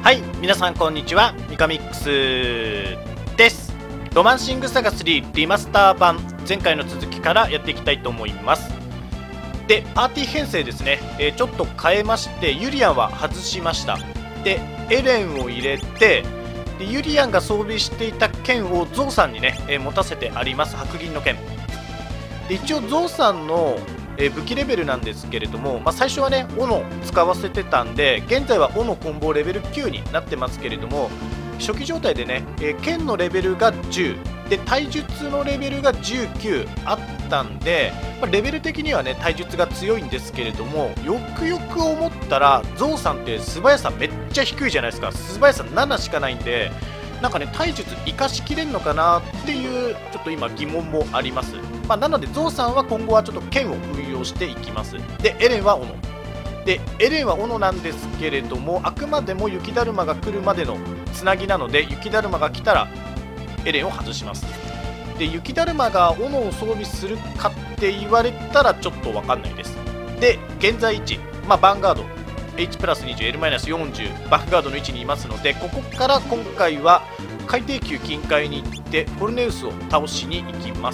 はい、皆さんこんにちは、ミカミックスです。ロマンシングサガ3リマスター版、前回の続きからやっていきたいと思います。で、パーティー編成ですね、ちょっと変えまして、ユリアンは外しました。で、エレンを入れて、でユリアンが装備していた剣をゾウさんにね、持たせてあります、白銀の剣。で、一応ゾウさんの武器レベルなんですけれども、最初はね斧使わせてたんで、現在は斧コンボレベル9になってますけれども、初期状態でね、剣のレベルが10で体術のレベルが19あったんで、レベル的にはね体術が強いんですけれども、よくよく思ったらゾウさんって素早さめっちゃ低いじゃないですか。素早さ7しかないんで、なんかね体術生かしきれんのかなっていうちょっと今疑問もあります。なのでゾウさんは今後はちょっと剣を運用していきます。でエレンは斧で、エレンは斧なんですけれども、あくまでも雪だるまが来るまでのつなぎなので、雪だるまが来たらエレンを外します。で雪だるまが斧を装備するかって言われたらちょっと分かんないです。で現在位置、ヴァンガード H プラス 20L-40 バックガードの位置にいますので、ここから今回は海底宮近海に行ってフォルネウスを倒しに行きます。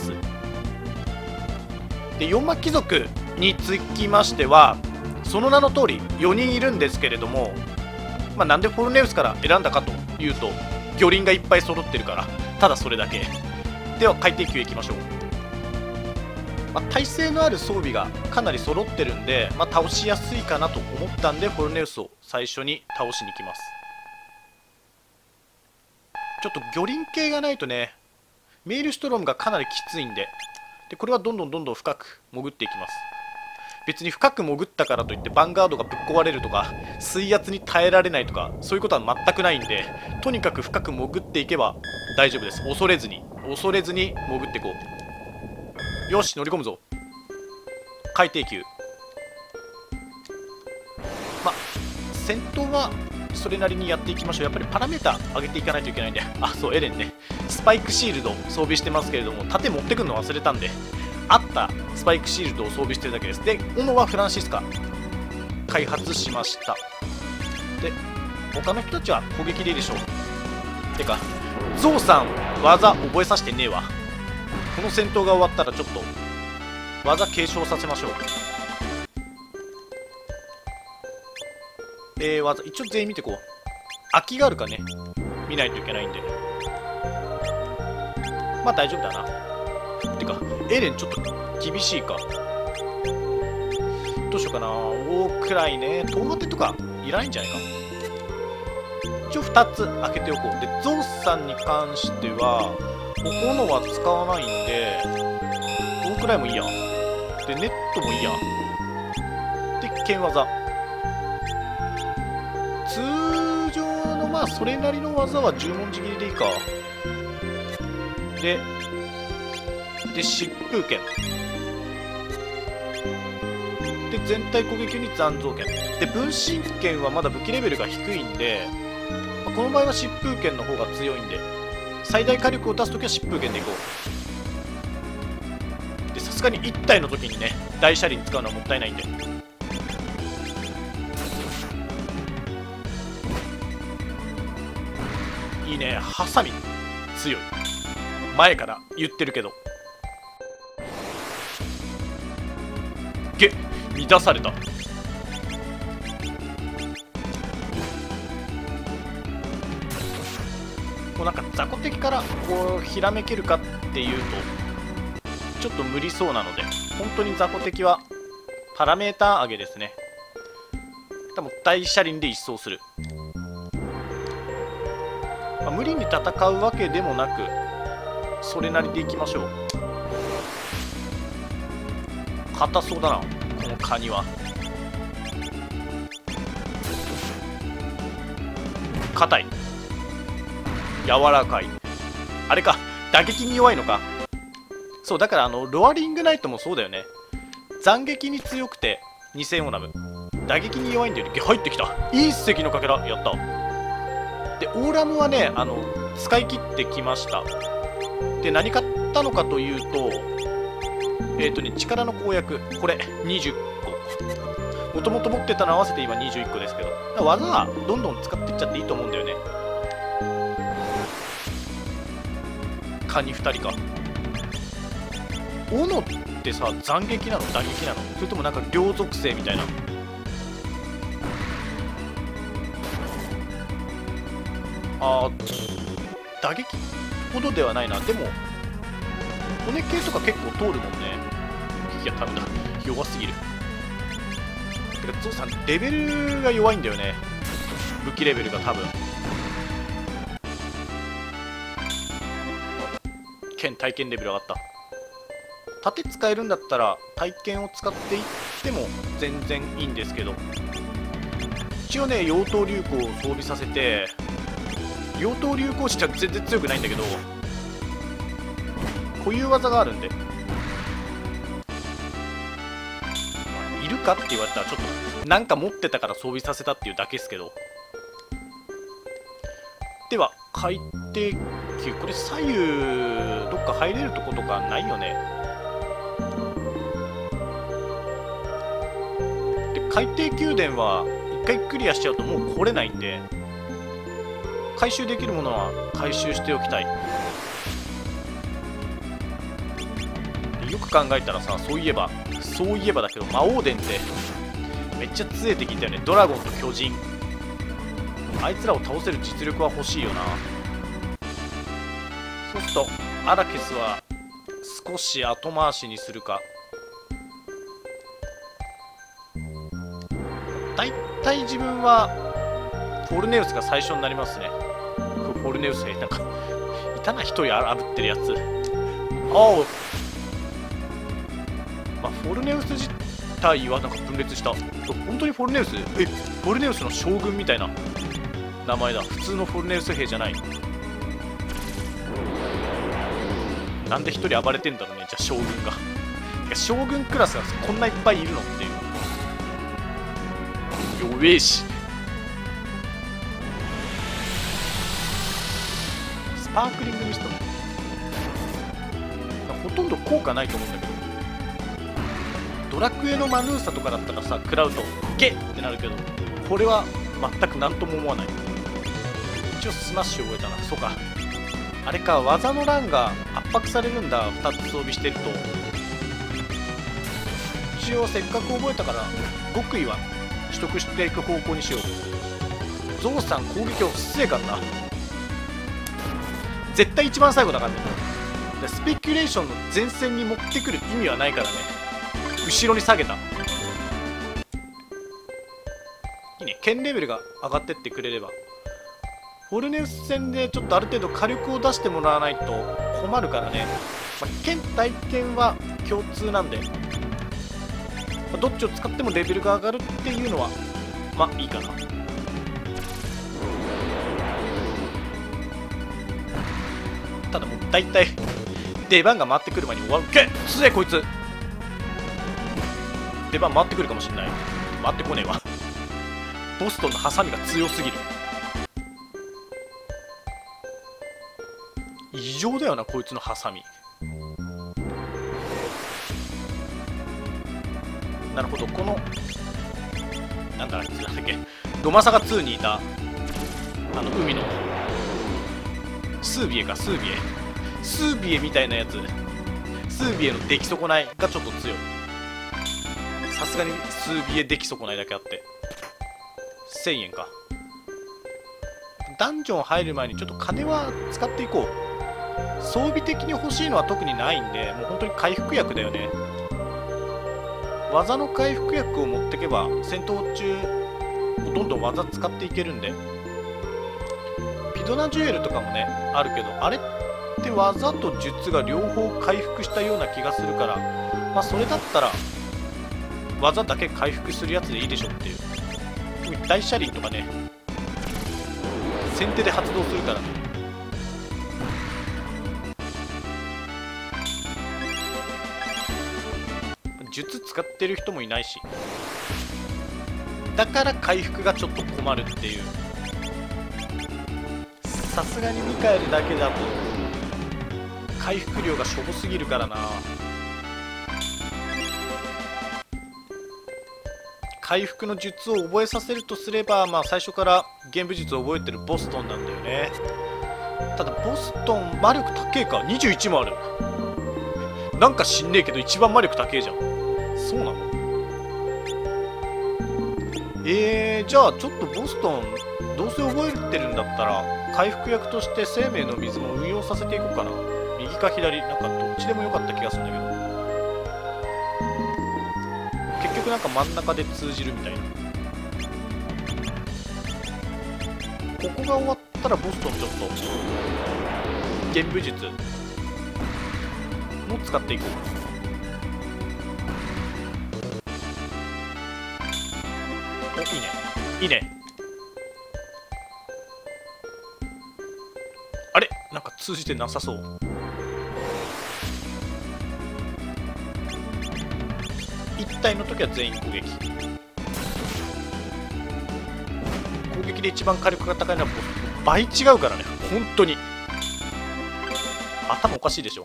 で4魔貴族につきましてはその名の通り4人いるんですけれども、なんでフォルネウスから選んだかというと、魚鱗がいっぱい揃ってるから、ただそれだけ。では海底宮へ行きましょう。耐性のある装備がかなり揃ってるんで、倒しやすいかなと思ったんでフォルネウスを最初に倒しに行きます。ちょっと魚鱗系がないとね、メールシュトロムがかなりきついんで、これはどんどん深く潜っていきます。別に深く潜ったからといってヴァンガードがぶっ壊れるとか水圧に耐えられないとかそういうことは全くないんで、とにかく深く潜っていけば大丈夫です。恐れずに潜っていこう。よし乗り込むぞ海底宮。戦闘はそれなりにやっていきましょう。やっぱりパラメータ上げていかないといけないんで、そうエレンね、スパイクシールド装備してますけれども、盾持ってくるの忘れたんで、あったスパイクシールドを装備してるだけです。で斧はフランシスカ開発しました。で他の人たちは攻撃でいいでしょう。てかゾウさん技覚えさせてねえわ。この戦闘が終わったらちょっと技継承させましょう。技一応全員見てこう。空きがあるかね見ないといけないんで、大丈夫だな。てかエレンちょっと厳しいか。どうしようかな。大くらいね、東当てとかいらないんじゃないか。一応2つ開けておこう。でゾウさんに関しては斧は使わないんで大くらいもいいや。でネットもいいや。で剣技、通常のそれなりの技は10文字切りでいいか。で疾風剣で全体攻撃に残像剣で分身剣はまだ武器レベルが低いんで、この場合は疾風剣の方が強いんで最大火力を出すときは疾風剣でいこう。でさすがに1体の時にね大車輪使うのはもったいないんで、いいね。ハサミ強い。前から言ってるけど乱された。もうなんか雑魚敵からこうひらめけるかっていうとちょっと無理そうなので、本当に雑魚敵はパラメーター上げですね。多分大車輪で一掃する。無理に戦うわけでもなくそれなりでいきましょう。硬そうだなこのカニは。硬い、柔らかい。あれか、打撃に弱いのか。そうだからロアリングナイトもそうだよね。斬撃に強くて2000オナム、打撃に弱いんだよね。入ってきた。隕石のかけらやった。でオーラムはね使い切ってきました。で何買ったのかというと力の公約これ20個もともと持ってたの合わせて今21個ですけど、技はどんどん使っていっちゃっていいと思うんだよね。カニ2人か。斧ってさ、斬撃なの打撃なの、それともなんか両属性みたいな。打撃ほどではないな。でも骨系とか結構通るもんね。いや、ダメだ、弱すぎる。てかゾウさんレベルが弱いんだよね、武器レベルが多分。剣体験レベル上がった。盾使えるんだったら体験を使っていっても全然いいんですけど、一応ね妖刀流行を装備させて、妖刀流行士は全然強くないんだけど固有技があるんで、いるかって言われたらちょっとなんか持ってたから装備させたっていうだけですけど。では海底球、これ左右どっか入れるとことかないよね。で海底宮殿は一回クリアしちゃうともう来れないんで、回収できるものは回収しておきたい。よく考えたらさ、そういえばだけど魔王伝ってめっちゃ強い敵いたよね。ドラゴンと巨人、あいつらを倒せる実力は欲しいよな。そうするとアラケスは少し後回しにするか。だいたい自分はフォルネウスが最初になりますね。フォルネウスなんかいたな、一人あぶってるやつ。おう、まあ、フォルネウス自体はなんか分裂した。本当にフォルネウス、フォルネウスの将軍みたいな名前だ。普通のフォルネウス兵じゃない。なんで一人暴れてんだろうね、じゃあ将軍が。将軍クラスがこんないっぱいいるのっていう。弱えし。スパークリングミストほとんど効果ないと思うんだけど、ドラクエのマヌーサとかだったらさ、食らうとゲッってなるけど、これは全く何とも思わない。一応スマッシュ覚えたな。そうか、あれか、技の欄が圧迫されるんだ、2つ装備してると。一応せっかく覚えたから極意は取得していく方向にしよう。ゾウさん攻撃を防いかんな。絶対一番最後だからね。スペキュレーションの前線に持ってくる意味はないからね。後ろに下げた。いいね、剣レベルが上がってってくれれば。フォルネウス戦でちょっとある程度火力を出してもらわないと困るからね。まあ、剣体験は共通なんで、まあ、どっちを使ってもレベルが上がるっていうのはまあいいかな。ただもう大体出番が回ってくる前に終わる。けっ強えこいつ。出番回ってくるかもしれない。回ってこねえわ。ボストンのハサミが強すぎる。異常だよなこいつのハサミ。なるほど、このなんだっけ、ロマサガ2にいた海のスービエか、スービエみたいなやつ、スービエの出来損ないがちょっと強い。さすがにスービエ出来損ないだけあって1000円か。ダンジョン入る前にちょっと金は使っていこう。装備的に欲しいのは特にないんで、もう本当に回復薬だよね。技の回復薬を持ってけば戦闘中どんどん技使っていけるんで。ピドナジュエルとかもねあるけど、あれって技と術が両方回復したような気がするから、まあそれだったら技だけ回復するやつでいいでしょっていう。大車輪とかね先手で発動するからね。術使ってる人もいないし、だから回復がちょっと困るっていう。さすがにミカエルだけだと回復量がしょぼすぎる回復の術を覚えさせるとすれば、まあ最初から玄武術を覚えてるボストンなんだよね。ただボストン魔力高えか。21もある。なんか知んねえけど一番魔力高えじゃん。そうなの？じゃあちょっとボストンどうせ覚えてるんだったら回復役として生命の水も運用させていこうかな。右か左、なんかどっちでもよかった気がするんだけど、結局なんか真ん中で通じるみたいな。ここが終わったらボストンちょっと玄武術も使っていこう。お、いいねいいね。あれ、なんか通じてなさそう。1体の時は全員攻撃。攻撃で一番火力が高いのは倍違うからね、本当に頭おかしいでしょ。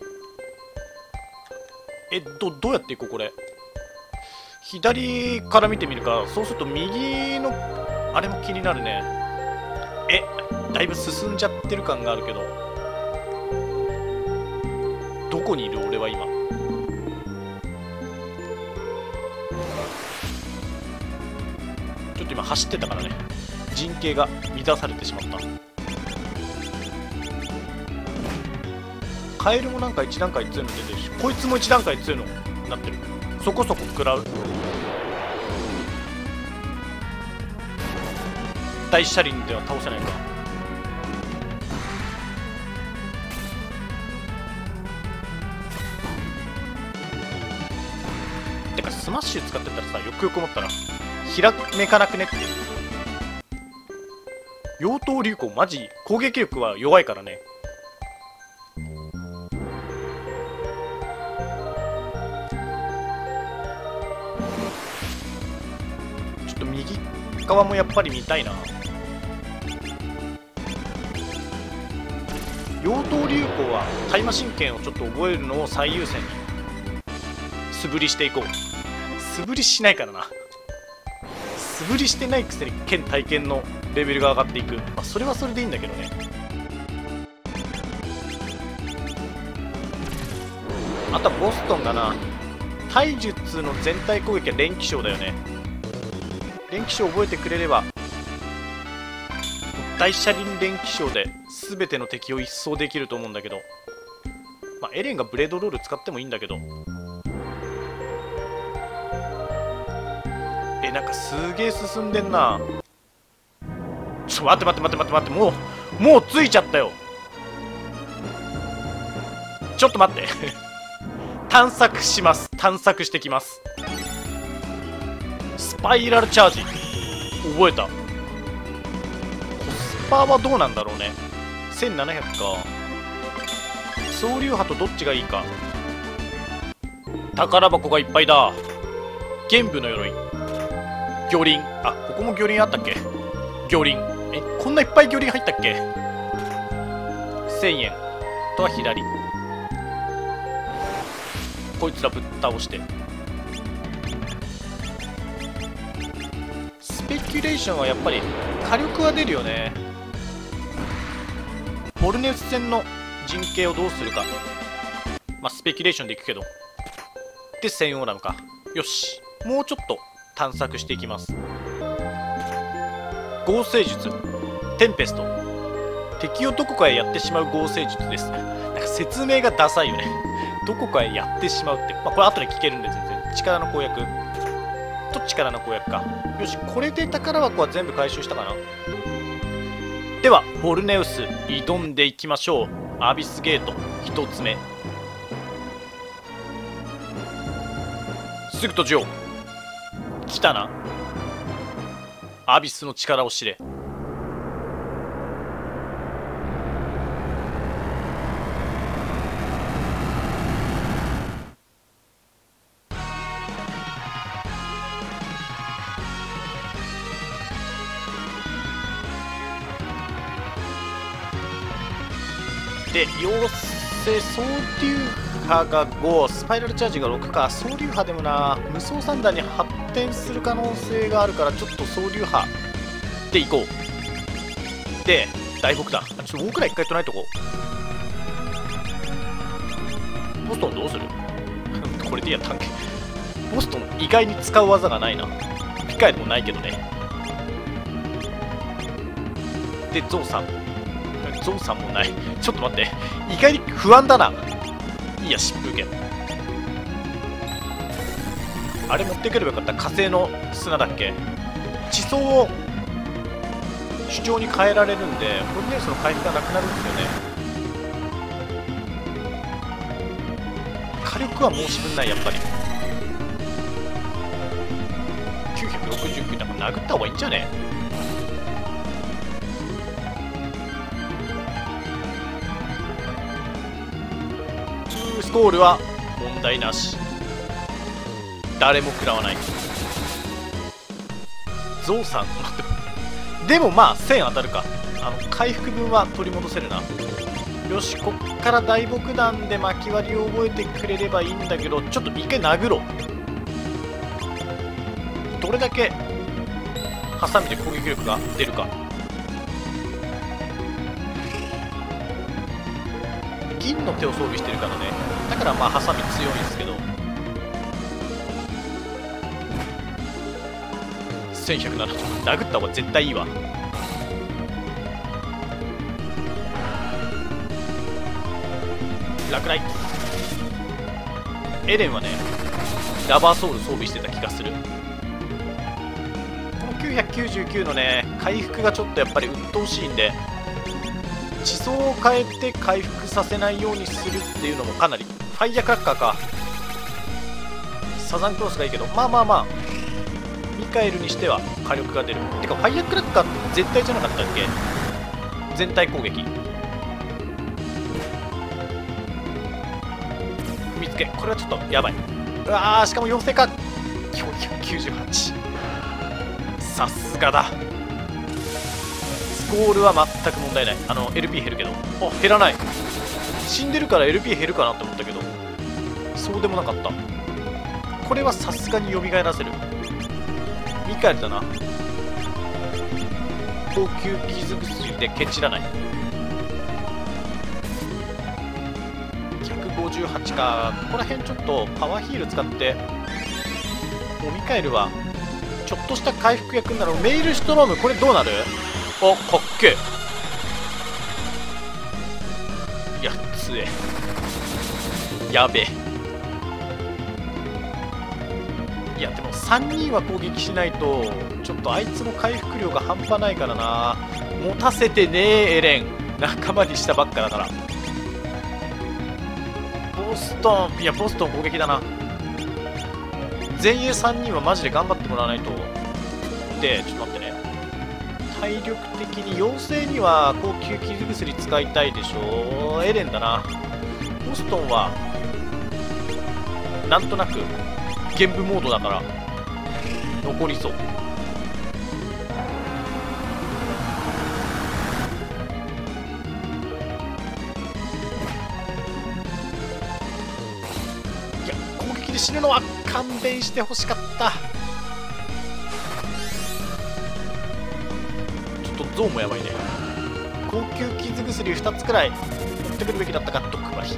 どうやっていこうこれ。左から見てみるか。そうすると右のあれも気になるね。だいぶ進んじゃってる感があるけど、どこにいる俺は今。ちょっと今走ってたからね、陣形が乱されてしまった。カエルもなんか1段階強いの出てるし、こいつも1段階強いのになってる。そこそこ食らう。大車輪では倒せないか。てかスマッシュ使ってたらさ、よくよく思ったらひらめかなくねっていう。妖刀流行マジ攻撃力は弱いからね。ちょっと右側もやっぱり見たいな。妖刀流行はタイマ神剣をちょっと覚えるのを最優先に素振りしていこう。素振りしないからな。素振りしてないくせに剣体験のレベルが上がっていく。まあそれはそれでいいんだけどね。あとはボストンだな。体術の全体攻撃は連気将だよね。連気将覚えてくれれば大車輪連気将で全ての敵を一掃できると思うんだけど、まあエレンがブレードロール使ってもいいんだけど、なんかすげえ進んでんな。ちょっと待ってもうついちゃったよ。ちょっと待って探索します。探索してきます。スパイラルチャージ覚えた。コスパはどうなんだろうね。1700か。総流波とどっちがいいか。宝箱がいっぱいだ。玄武の鎧、魚鱗。あ、ここも魚鱗あったっけ。魚鱗、こんないっぱい魚鱗入ったっけ。1000円。あとは左、こいつらぶっ倒して。スペキュレーションはやっぱり火力は出るよね。ボルネウス戦の陣形をどうするか。まあスペキュレーションでいくけど、で専用なのか。よし、もうちょっと探索していきます。合成術テンペスト、敵をどこかへやってしまう合成術です。なんか説明がダサいよねどこかへやってしまうって、まあ、これ後で聞けるんで全然。力の公約と力の公約か。よし、これで宝箱は全部回収したかな。ではボルネウス挑んでいきましょう。アビスゲート1つ目、すぐ閉じよう。来たな、アビスの力を知れ。で、妖精総流波が5、スパイラルチャージが6か。総流波でもな、無双三段に貼っ転する可能性があるから、ちょっと総流派で行こう。で大木だ。ちょっと僕ら一回唱えとこう。ボストンどうするこれでいや、探検ボストン意外に使う技がないな。ピカエルもないけどね。でゾウさんもない。ちょっと待って、意外に不安だな。いいや、疾風剣あれ持ってくればよかった。火星の砂だっけ。地層を主張に変えられるんで、ポリネウスの回復がなくなるんですよね。火力は申し分ない。やっぱり969だから殴った方がいいんじゃね。スコールは問題なし。誰も食らわない。ゾウさん待って、でもまあ1000当たるか。回復分は取り戻せるな。よし、こっから大木弾で巻き割りを覚えてくれればいいんだけど、ちょっと一回殴ろう。どれだけハサミで攻撃力が出るか。銀の手を装備してるからね。だからまあハサミ強いんですけど、1107と殴った方が絶対いいわ。落雷。エレンはねラバーソウル装備してた気がする。この999のね回復がちょっとやっぱり鬱陶しいんで、地層を変えて回復させないようにするっていうのもかなり。ファイヤークラッカーか。サザンクロスがいいけど、まあミカエルにしては火力が出る。てかファイヤークラッカーって絶対じゃなかったっけ。全体攻撃。踏みつけ、これはちょっとやばい。うわー、しかも妖精か。498、さすがだ。スコールは全く問題ない。LP 減るけど、あ、減らない。死んでるから LP 減るかなって思ったけど、そうでもなかった。これはさすがに蘇らせる。ミカエルだな。高級傷薬でケチらない。158か。ここら辺ちょっとパワーヒール使って、もうミカエルはちょっとした回復役になる。メイルシュトローム、これどうなる。お、かっけえ。いや、強え。やべえ。いやでも3人は攻撃しないとちょっとあいつの回復量が半端ないからな。持たせてねえエレン、仲間にしたばっかだから。ボストン、いやボストン攻撃だな。前衛3人はマジで頑張ってもらわないと。でちょっと待ってね、体力的に妖精には高級傷薬使いたいでしょ。エレンだな。ボストンはなんとなくゲンブモードだから残りそう。いや攻撃で死ぬのは勘弁してほしかった。ちょっとゾウもやばいね。高級傷薬2つくらい持ってくるべきだったか。毒針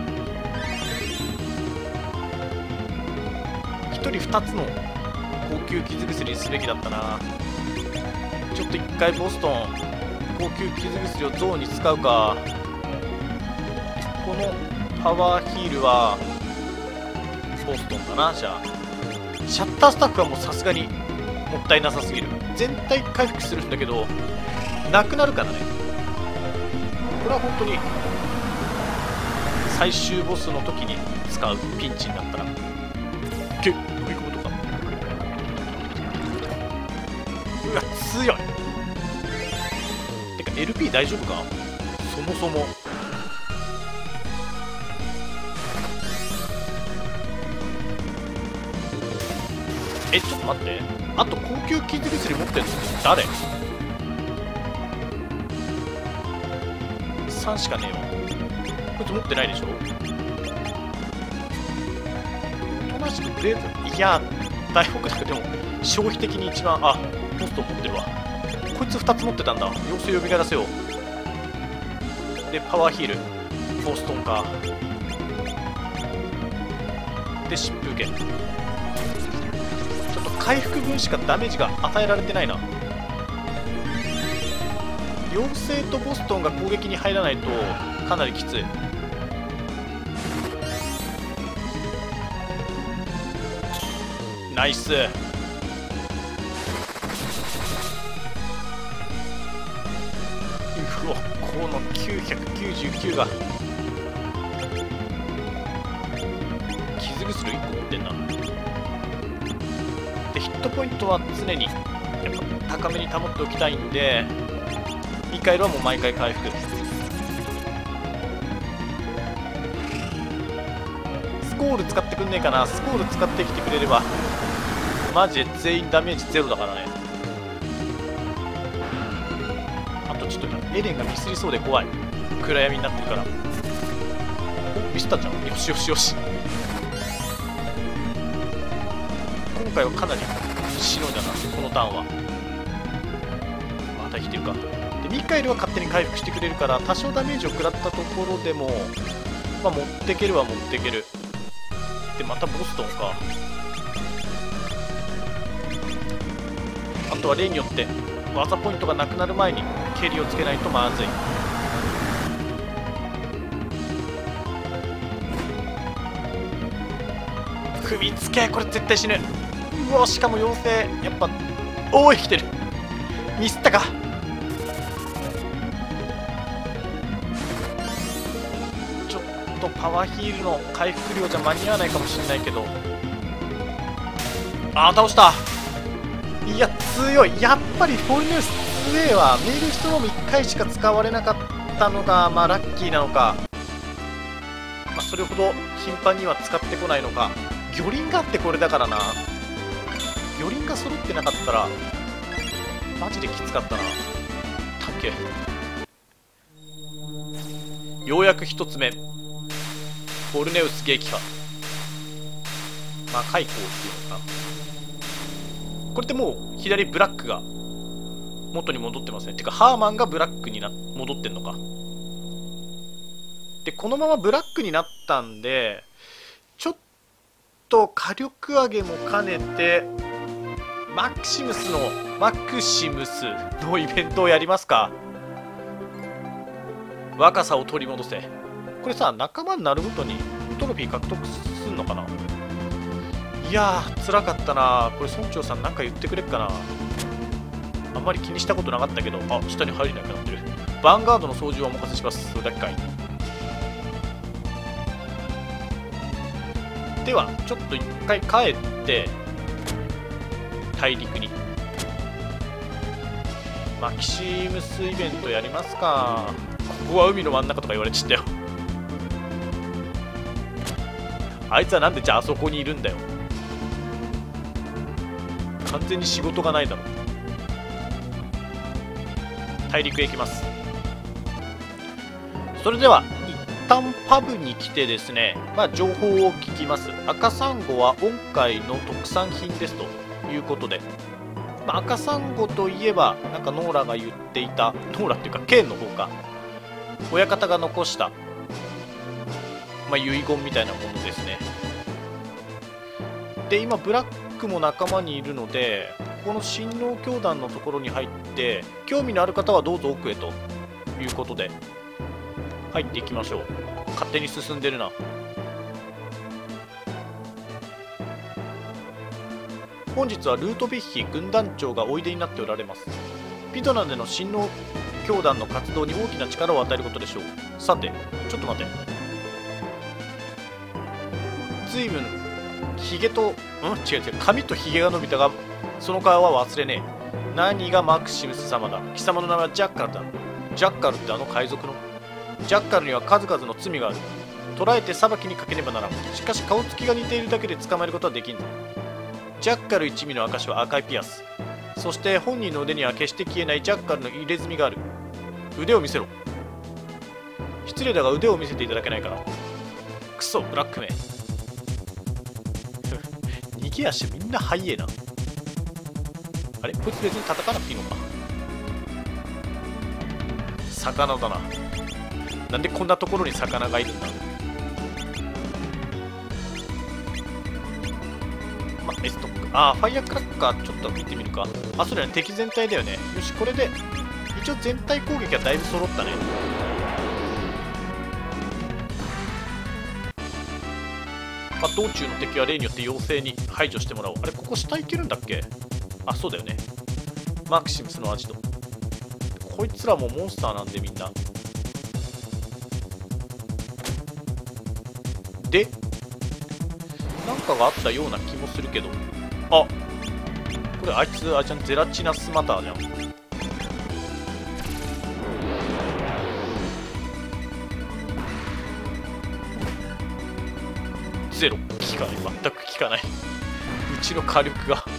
1人2つの高級傷薬にすべきだったな。ちょっと1回ボストン高級傷薬をゾウに使うか。このパワーヒールはボストンだな。じゃあシャッタースタッフはもうさすがにもったいなさすぎる。全体回復するんだけどなくなるからね。これは本当に最終ボスの時に使うピンチになったら飲み込むとか。うわ強い。てか LP 大丈夫か。そもそもちょっと待って、あと高級傷薬持ってんのって誰。3しかねえわ。こいつ持ってないでしょ。おとなしくブレード。いや大北だけでも消費的に一番、あ、ボストン持ってるわ。こいつ2つ持ってたんだ。妖精呼び返らせよう。でパワーヒール、ボストンか。で疾風剣、ちょっと回復分しかダメージが与えられてないな。妖精とボストンが攻撃に入らないとかなりきつい。ナイス。うわ、この999が傷薬1個持ってんな。でヒットポイントは常にやっぱ高めに保っておきたいんで、ミカエルはもう毎回回復。スコール使ってくんねえかな。スコール使ってきてくれればマジで全員ダメージゼロだからね。あとちょっとエレンがミスりそうで怖い。暗闇になってるから。お、ミスったじゃん。よしよしよし。今回はかなりしのいだな、このターンは。また来てるか。でミカエルは勝手に回復してくれるから、多少ダメージを食らったところでも、まあ、持ってけるは持ってける。でまたボストンか。あとは例によって技ポイントがなくなる前に蹴りをつけないとまずい。首つけ、これ絶対死ぬ。うわ、しかも妖精やっぱ、おお生きてる。ミスったか。ちょっとパワーヒールの回復量じゃ間に合わないかもしれないけど、あー倒した。いや強い。やっぱりフォルネウス強えわ。メールストローム1回しか使われなかったのがまあラッキーなのか、まあ、それほど頻繁には使ってこないのか。魚鱗があってこれだからな。魚鱗が揃ってなかったらマジできつかったな。たっけ。ようやく1つ目、フォルネウス撃破。まあ開口っていうのかな。これってもう左ブラックが元に戻ってますね。てかハーマンがブラックに戻ってんのか。でこのままブラックになったんで、ちょっと火力上げも兼ねてマクシムスのイベントをやりますか。若さを取り戻せ。これさ、仲間になるごとにトロフィー獲得すんのかな。いやー辛かったな。これ村長さんなんか言ってくれっかな。あんまり気にしたことなかったけど、あ、下に入れなくなってる。ヴァンガードの操縦はお任せします。それだけかい。ではちょっと一回帰って大陸にマキシムスイベントやりますか。ここは海の真ん中とか言われちゃったよ。あいつはなんでじゃああそこにいるんだよ。完全に仕事がないだろ。大陸へ行きます。それでは一旦パブに来てですね、まあ、情報を聞きます。赤サンゴは今回の特産品ですということで、まあ、赤サンゴといえばなんかノーラが言っていた、ノーラっていうかケンの方か、親方が残した、まあ、遺言みたいなものですね。で今ブラックも仲間にいるので、この神農教団のところに入って興味のある方はどうぞ奥へということで入っていきましょう。勝手に進んでるな。本日はルートビッヒ軍団長がおいでになっておられます。ピドナでの神農教団の活動に大きな力を与えることでしょう。さてちょっと待て。随分ひげと違う髪とひげが伸びたが、その顔は忘れねえ。何がマクシムス様だ。貴様の名前はジャッカルだ。ジャッカルってあの海賊の。ジャッカルには数々の罪がある。捕らえて裁きにかけねばならん。しかし顔つきが似ているだけで捕まえることはできんぞ。ジャッカル一味の証は赤いピアス。そして本人の腕には決して消えないジャッカルの入れ墨がある。腕を見せろ。失礼だが腕を見せていただけないかな。クソブラックめ。握け足みんな速えな。あれこいつ別に叩かなくていいのか。魚だな。なんでこんなところに魚がいるんだ。まあ、S トック。ああ、ファイアクラッカーちょっと見てみるか。あ、そうだよね。敵全体だよね。よし、これで、一応全体攻撃はだいぶ揃ったね。まあ、道中の敵は例によって妖精に排除してもらおう。あれ、ここ下行けるんだっけ。あ、そうだよね。マクシムスのアジト。こいつらもモンスターなんでみんな。で、なんかがあったような気もするけど。あ、これあいつ、あいちゃんゼラチナスマターじゃん。ゼロ。効かない。全く効かない。うちの火力が。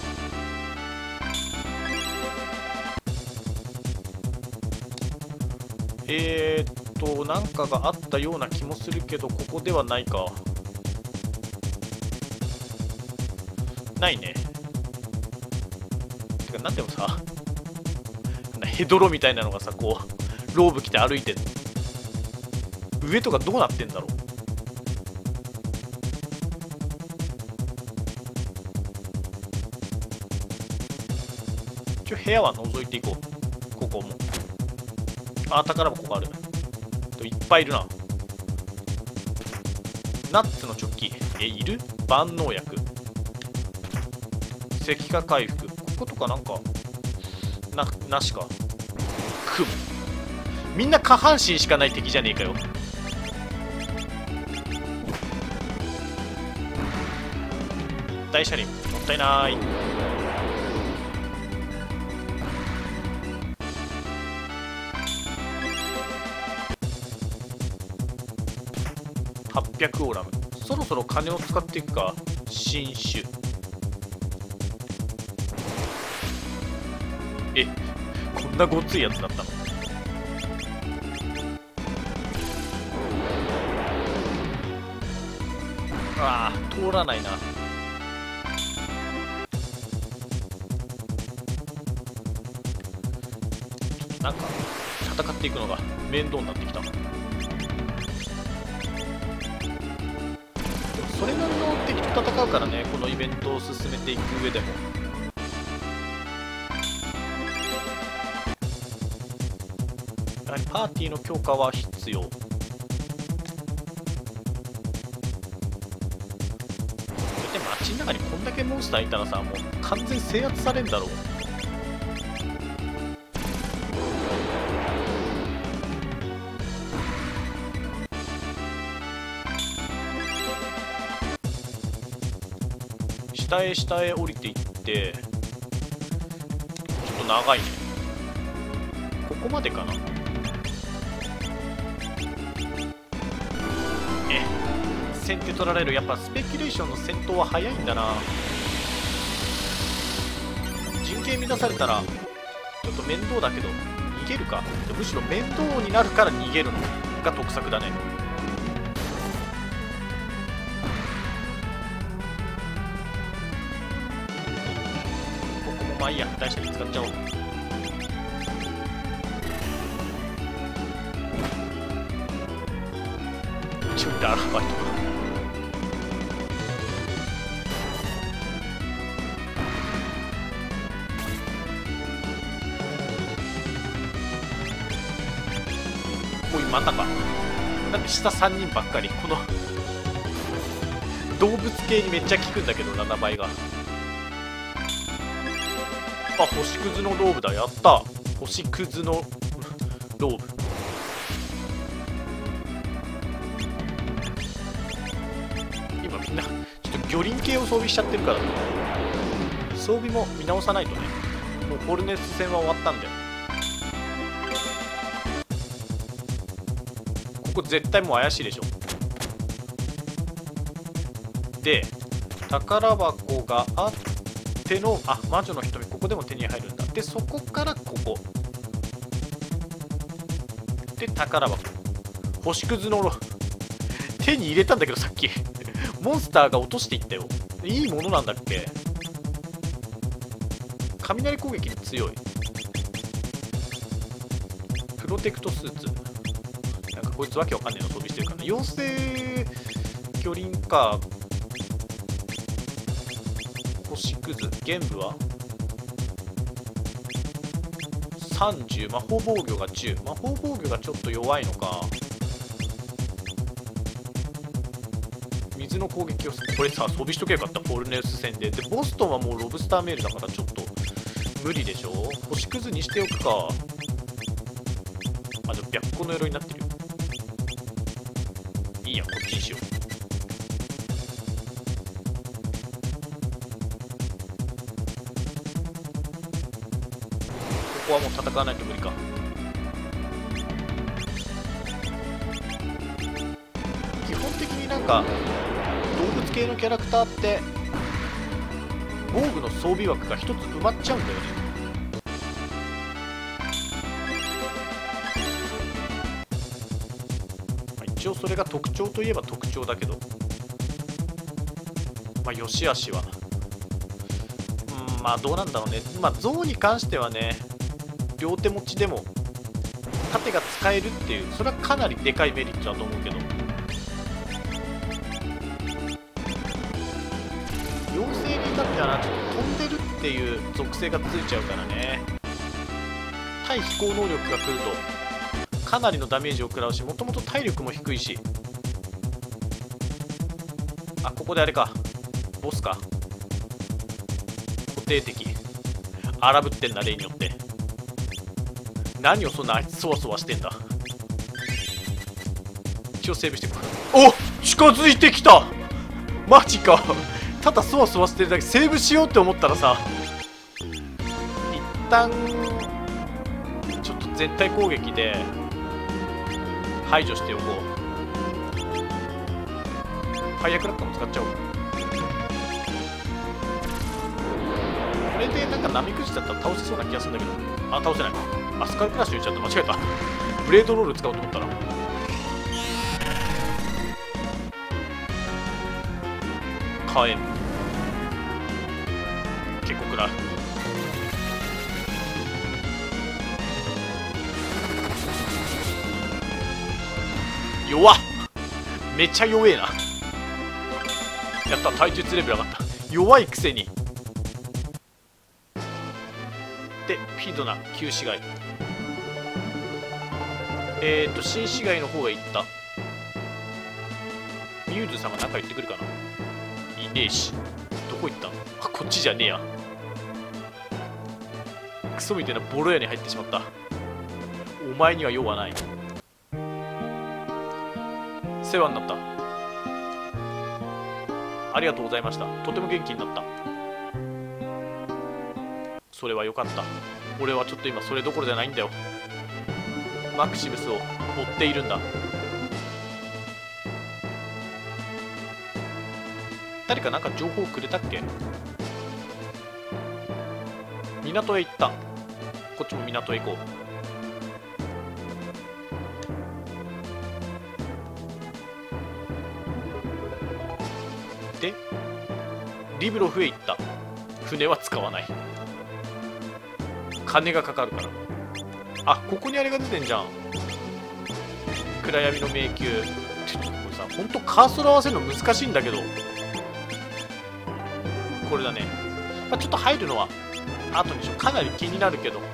なんかがあったような気もするけど、ここではないか。ないね。てか、なんでもさ、ヘドロみたいなのがさ、こう、ローブ着て歩いてる。上とかどうなってんだろう。一応部屋は覗いていこう。ここも。あ、宝箱がある。いっぱいいるな。ナッツのチョッキ。いる？万能薬。石化回復。こことかなんか、なしか。クモ。みんな下半身しかない敵じゃねえかよ。大車輪。もったいない。800オーラム。そろそろ金を使っていくか。新種。え、こんなごっついやつだったの。ああ、通らないな。なんか戦っていくのが面倒になってきた。それなりの敵と戦うからね、このイベントを進めていく上でも。やはりパーティーの強化は必要。だって街の中にこんだけモンスターいたらさ、もう完全制圧されんだろう。下へ降りていって、ちょっと長いね。ここまでかな。先手取られる。やっぱスペキュレーションの戦闘は早いんだな。陣形乱されたらちょっと面倒だけど逃げるか。むしろ面倒になるから逃げるのが得策だね。まあいいや、大車に使っちゃおう。ちょっと荒ばいとか。おい、またか。なんで下3人ばっかり。この動物系にめっちゃ効くんだけど、7倍が。あ、星屑のローブだ。やった。星屑のローブ。今みんなちょっと魚鱗系を装備しちゃってるから、装備も見直さないとね。もうホルネス戦は終わったんだよ。ここ絶対もう怪しいでしょ。で、宝箱があっての、あ、魔女の瞳、ここでも手に入るんだ。で、そこからここで宝箱、星屑の手に入れたんだけど、さっきモンスターが落としていったよ。 いいものなんだっけ。雷攻撃に強い。プロテクトスーツ。なんかこいつわけわかんねえの装備してるからね。妖精巨輪か。星屑。玄武は30。魔法防御が10。魔法防御がちょっと弱いのか。水の攻撃をこれさ装備しとけばよかった。フォルネウス戦でボストンはもうロブスターメールだからちょっと無理でしょ。星屑にしておくか。あ、でも白虎の鎧になってるよ。いいや、こっちにしよう。ここはもう戦わないと無理か。基本的になんか動物系のキャラクターって防具の装備枠が一つ埋まっちゃうんだよね。一応それが特徴といえば特徴だけど、まあ良し悪しはまあどうなんだろうね。まあ象に関してはね、両手持ちでも盾が使えるっていう、それはかなりでかいメリットだと思うけど、妖精に至ってはな、ちょっと飛んでるっていう属性がついちゃうからね。対飛行能力が来るとかなりのダメージを食らうし、もともと体力も低いし。あ、ここであれか、ボスか。固定敵荒ぶってんな、例によって。何をそんなあいつそわそわしてんだ。一応セーブしていく。おっ、近づいてきた。マジか。ただそわそわしてるだけ。セーブしようって思ったらさ、一旦ちょっと絶対攻撃で排除しておこう。ファイアクラッカーも使っちゃおう。これでなんか波くじだったら倒せそうな気がするんだけど。あ、倒せない。あ、スカルクラッシュ入れちゃった。間違えた。ブレードロール使おうと思ったら。火炎結構食らう。弱っ。めっちゃ弱えな。やった、体術レベル上がった。弱いくせに。で、フィードな旧市街。新市街の方が行った。ミューズさんが何か言ってくるかな。いねえし。どこ行ったの。あ、こっちじゃねえや。クソみたいなボロ屋に入ってしまった。お前には用はない。世話になった。ありがとうございました。とても元気になった。それは良かった。俺はちょっと今それどころじゃないんだよ。マクシムスを追っているんだ。誰かなんか情報くれたっけ。港へ行った。こっちも港へ行こう。でリブロフへ行った。船は使わない。金がかかるから。あ、ここにあれが出てんじゃん。暗闇の迷宮。ちょっとこれさ、ほんとカーソル合わせるの難しいんだけど。これだね。まあ、ちょっと入るのは後にしよう。かなり気になるけど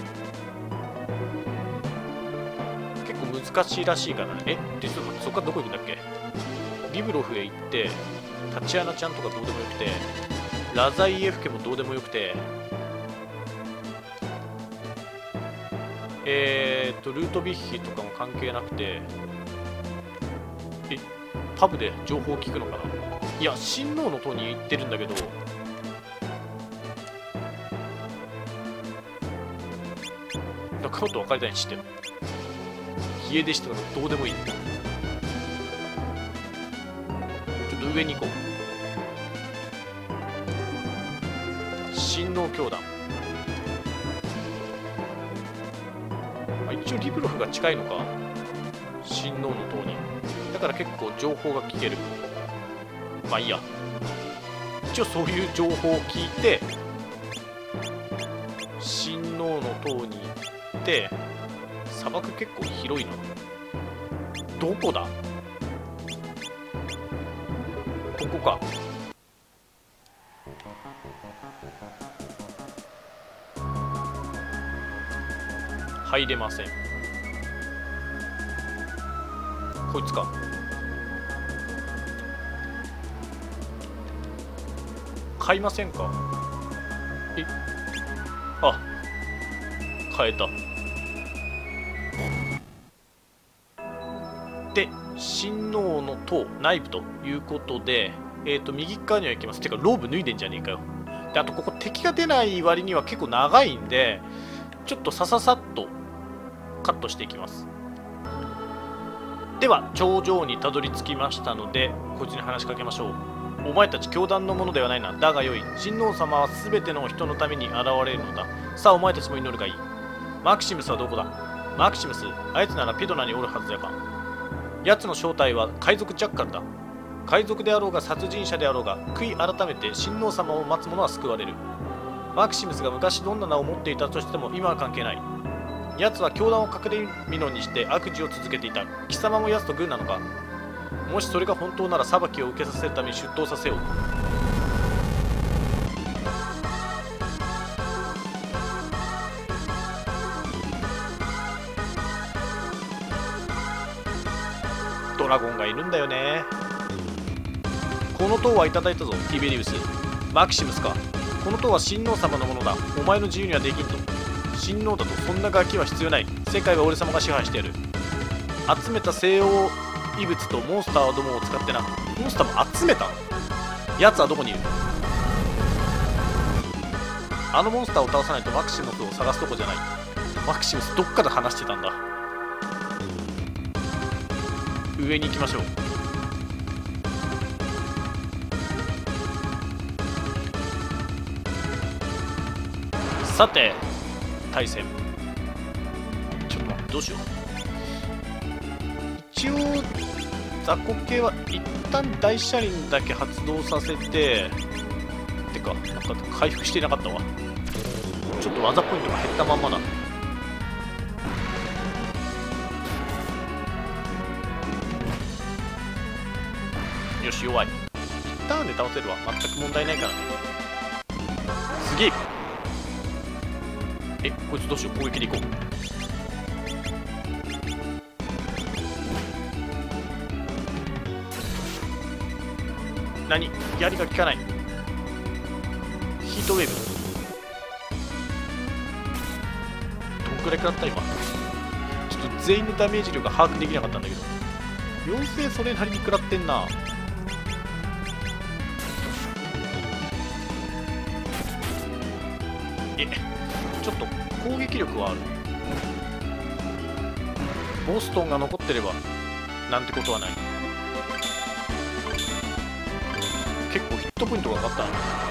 結構難しいらしいからね。でそこからどこ行くんだっけ。リブロフへ行ってタチアナちゃんとかどうでもよくて、ラザイエフ家もどうでもよくて、ルートビッヒとかも関係なくて、パブで情報を聞くのかな。いや、親王の塔に行ってるんだけど、仲間と別れたいにしてる。家出したらどうでもいい。ちょっと上に行こう。親王教団。一応リブロフが近いのか、親王の塔に。だから結構情報が聞ける。まあいいや。 一応そういう情報を聞いて親王の塔に行って、砂漠結構広いな。どこだ？ここか。入れません。こいつか。買いませんか？え、あ、買えた。で、親王の塔内部ということで、右側には行きます。てかローブ脱いでんじゃねえかよ。で、あとここ敵が出ない割には結構長いんで、ちょっとさっとカットしていきます。では頂上にたどり着きましたので、こいつに話しかけましょう。お前たち教団のものではないな。だがよい。親王様は全ての人のために現れるのだ。さあお前たちも祈るがいい。マキシムスはどこだ？マキシムス、あいつならピドナにおるはずやが。奴の正体は海賊ジャッカルだ。海賊であろうが殺人者であろうが、悔い改めて親王様を待つ者は救われる。マキシムスが昔どんな名を持っていたとしても今は関係ない。奴は教団を隠れ蓑にして悪事を続けていた。貴様も奴と軍なのか？もしそれが本当なら裁きを受けさせるために出頭させよう。ドラゴンがいるんだよね。この塔はいただいたぞ、ティベリウス。マキシムスか。この塔は親王様のものだ。お前の自由にはできんぞ。親王だとそんなガキは必要ない。世界は俺様が支配してやる。集めた西洋異物とモンスターどもを使ってな。モンスターも集めた？奴はどこにいる？あのモンスターを倒さないとマキシムスを探すとこじゃない。マキシムスどっかで話してたんだ。上に行きましょう。さて対戦。ちょっと待って、どうしよう。一応雑魚系は一旦大車輪だけ発動させて、てかなんか回復していなかったわ。ちょっと技ポイントが減ったまんまだ。よし、弱い。一ターンで倒せるわ。全く問題ないからね。すげえ。え、こいつどうしよう。攻撃でいこう。何？槍が効かない。ヒートウェーブ。どんくらい食らった今。ちょっと全員のダメージ量が把握できなかったんだけど、妖精それなりに食らってんな。ちょっと攻撃力はある。ボストンが残ってればなんてことはない。結構ヒットポイントが上がった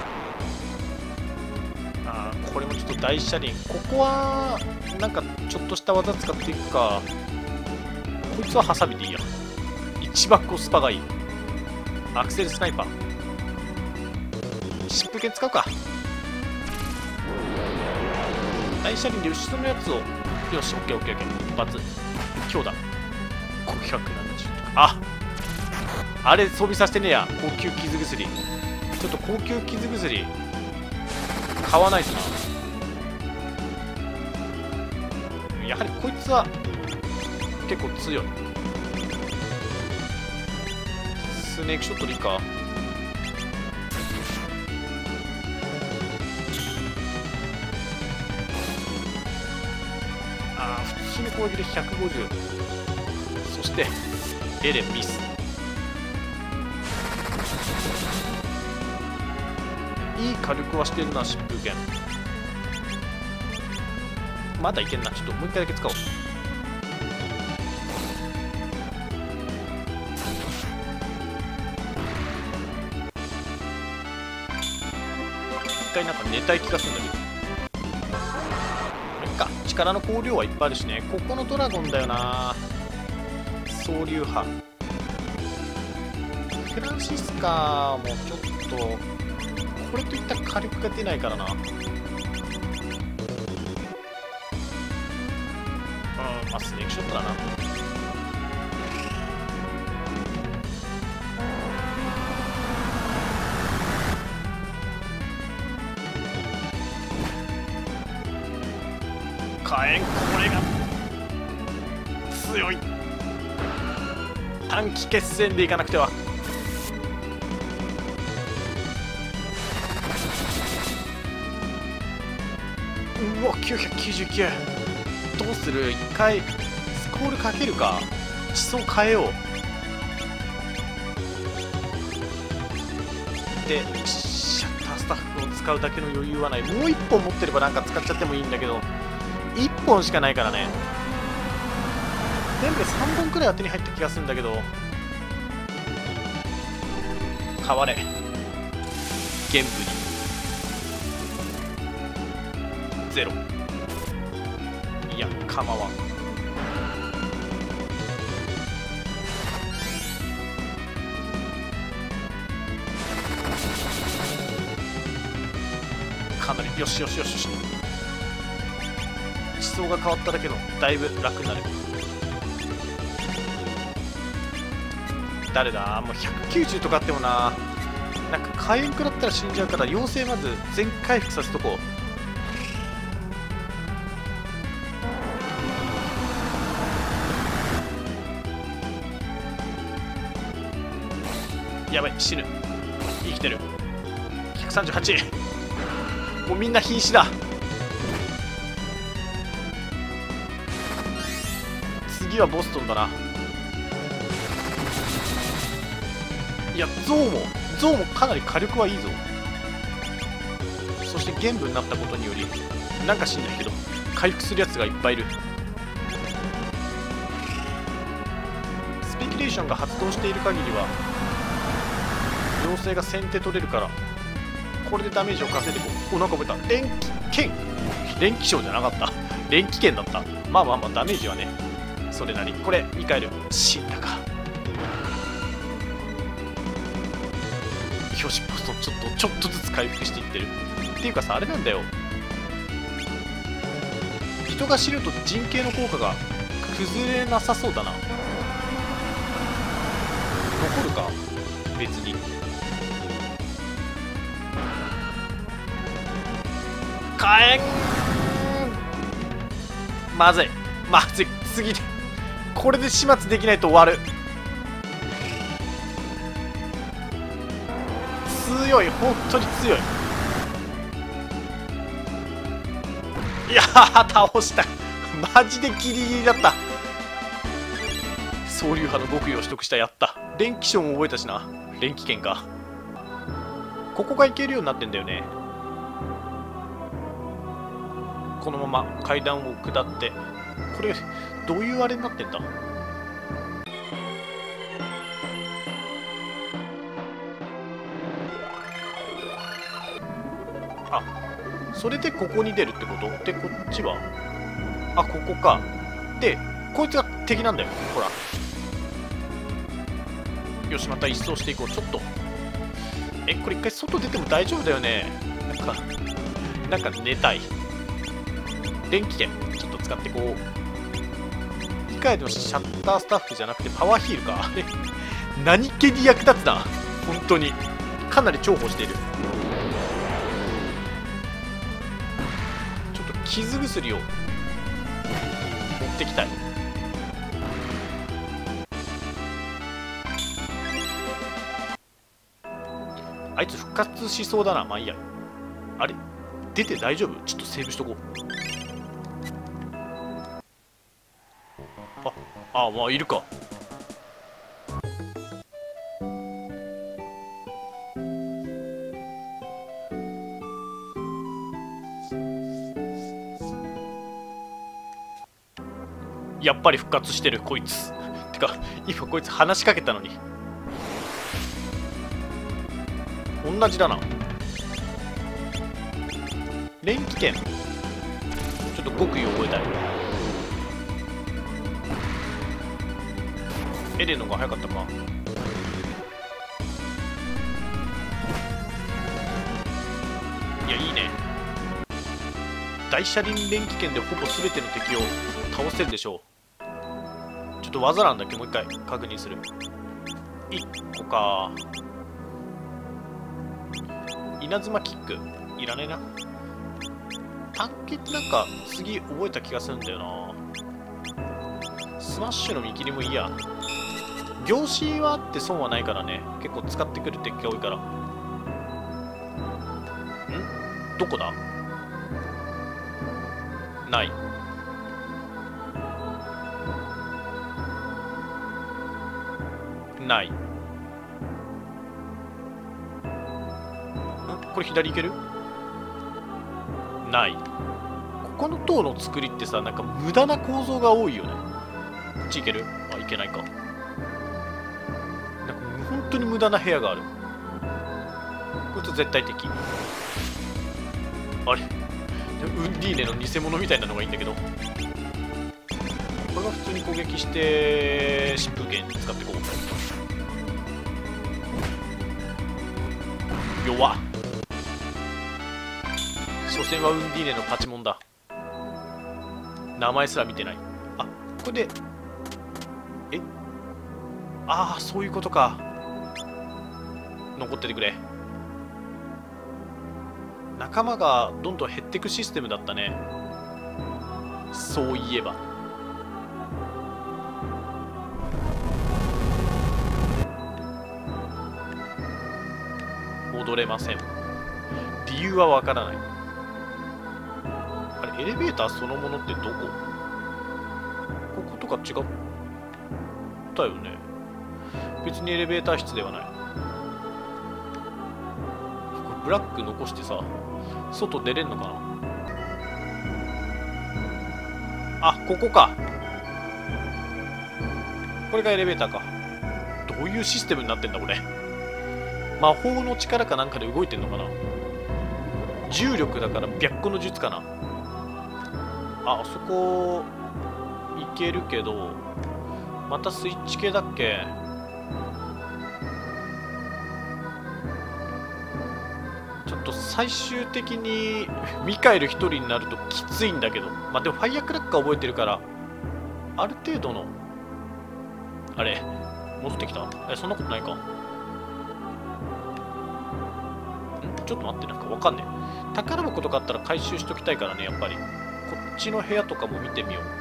な。これもちょっと大車輪。ここはなんかちょっとした技使っていくか。こいつはハサミでいいや。一番コスパがいい。アクセルスナイパー。疾風剣使うか。大車輪で後ろのやつを。よし、オッケーオッケーオッケー。一発強打。570。あれ装備させてねえや。高級傷薬。ちょっと高級傷薬買わないとな。やはりこいつは結構強い。スネークショットでいいか。普通の攻撃で150。そしてエレンミス。いい火力はしてるな。疾風剣まだいけんな。ちょっともう一回だけ使おう。一回なんか寝たい気がするんだけど。力の香料はいっぱいあるしね。ここのドラゴンだよな。総流派フランシスカもちょっとこれといった火力が出ないからな。まあスネークショットだな。火炎、これが強い。短期決戦でいかなくては。うわ999。どうする？一回スコールかけるか。地層変えよう。でシャッタースタッフを使うだけの余裕はない。もう1本持ってればなんか使っちゃってもいいんだけど、1本しかないからね。全部で3本くらいは手に入った気がするんだけど。変われ玄武にゼロ。いや構わん。かなりよしよしよしよし。地層が変わっただけのだいぶ楽になる。誰だ？もう190とかあってもな、なんか火炎食らったら死んじゃうから、妖精まず全回復させとこう。やばい、死ぬ。生きてる。138。もうみんな瀕死だ。次はボストンだな。いやゾウもかなり火力はいいぞ。そして玄武になったことによりなんか知んないけど回復するやつがいっぱいいる。スペキュレーションが発動している限りは妖精が先手取れるから、これでダメージを稼いでいこう。お、なんか覚えた。連気剣、連気将じゃなかった。連気剣だった。まあまあまあダメージはねそれなり。これミカエル死んだか。よし、ポストちょっとずつ回復していってる。っていうかさ、あれなんだよ、人が死ぬと陣形の効果が崩れなさそうだな。残るか別に。火炎、まずい次でこれで始末できないと終わる。強い、本当に強い。いやー倒した。マジでギリギリだった。総流派の極意を取得した。やった。連気将も覚えたしな。連気剣か。ここが行けるようになってんだよね。このまま階段を下って、これどういうあれになってんだ。あ、それでここに出るってことで、こっちはあ、ここか。でこいつが敵なんだよ、ほら。よし、また一掃していこう。ちょっとこれ一回外出ても大丈夫だよね。なんか寝たい。電気剣ちょっと使っていこう。機械のシャッタースタッフじゃなくてパワーヒールか。あれ何気に役立つな、本当に。かなり重宝している。ちょっと傷薬を持ってきたい。あいつ復活しそうだな。まあいいや。あれ出て大丈夫？ちょっとセーブしとこう。まあいるか。やっぱり復活してるこいつ。てか今こいつ話しかけたのに同じだな。連気剣ちょっと極意を覚えたい。エレンの方が早かったか。 大車輪連気剣でほぼ全ての敵を倒せるでしょう。ちょっと技なんだっけ、もう一回確認する。1個か。稲妻キックいらねえな。探検ってなんか次覚えた気がするんだよな。スマッシュの見切りもいいや。凝視はあって損はないからね。結構使ってくる敵が多いから。どこだ。ない。ない。これ左行ける？ない。ここの塔の作りってさ、なんか無駄な構造が多いよね。こっち行ける？あ、行けないか。なんか本当に無駄な部屋がある。こいつ絶対敵。あれ？ウンディーネの偽物みたいなのがいいんだけど。これが普通に攻撃して疾風剣使っていこう。弱っ。所詮はウンディーネのパチモンだ。名前すら見てない。あ、これでああ、そういうことか。残っててくれ。仲間がどんどん減っていくシステムだったね。そういえば。戻れません。理由はわからない。あれ、エレベーターそのものってどこ？こことか違ったよね。別にエレベーター室ではない。これブラック残してさ、外出れんのかな。あ、ここか。これがエレベーターか。どういうシステムになってんだこれ。魔法の力かなんかで動いてんのかな。重力だから白虎の術かな。あそこ行けるけど、またスイッチ系だっけ。ちょっと最終的にミカエル一人になるときついんだけど、まあでもファイヤークラッカー覚えてるからある程度の。あれ戻ってきた？そんなことないか。ちょっと待って、なんかわかんねえ。宝箱とかあったら回収しときたいからね、やっぱり。こっちの部屋とかも見てみよう。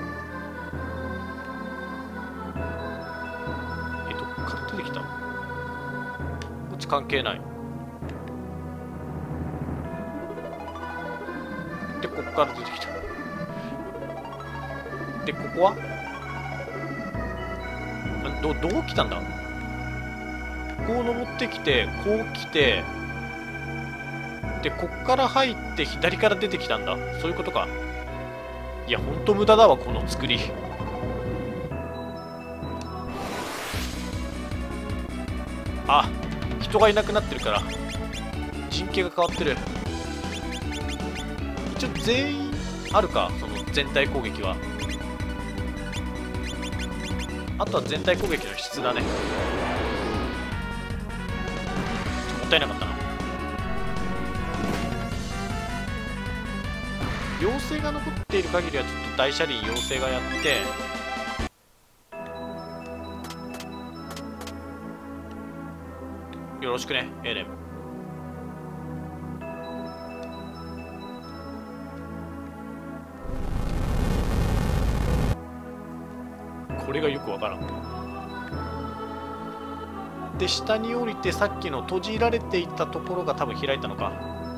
どっから出てきた？こっち関係ない。で、こっから出てきた。で、ここはどう来たんだ？こう登ってきて、こう来て、で、こっから入って左から出てきたんだ。そういうことか。いや、ほんと無駄だわ、この作り。あ、人がいなくなってるから陣形が変わってる。一応全員あるか、その全体攻撃は。あとは全体攻撃の質だね。もったいなかったな。妖精が残っている限りはちょっと大車輪妖精がやってよろしくね、エレン。これがよくわからん。で、下に降りてさっきの閉じられていたところが多分開いたのか。